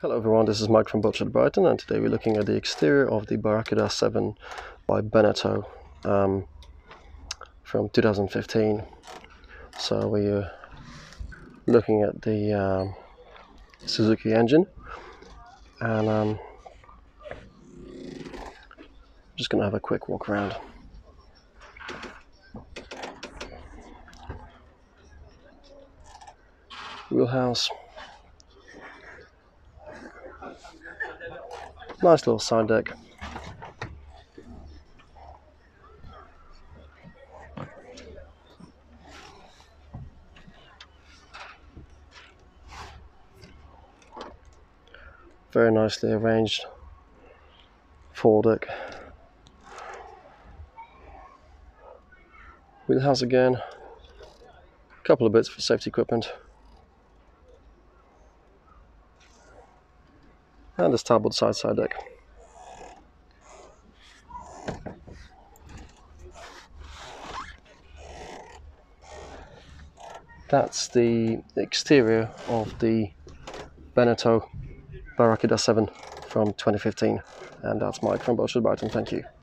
Hello everyone, this is Mike from Boatshed Brighton, and today we're looking at the exterior of the Barracuda 7 by Beneteau from 2015. So we're looking at the Suzuki engine, and I'm just going to have a quick walk around. Wheelhouse. Nice little side deck. Very nicely arranged foredeck. Wheelhouse again. A couple of bits for safety equipment. And the starboard side deck. That's the exterior of the Beneteau Barracuda 7 from 2015, and that's Mike from Boatshed Brighton. Thank you.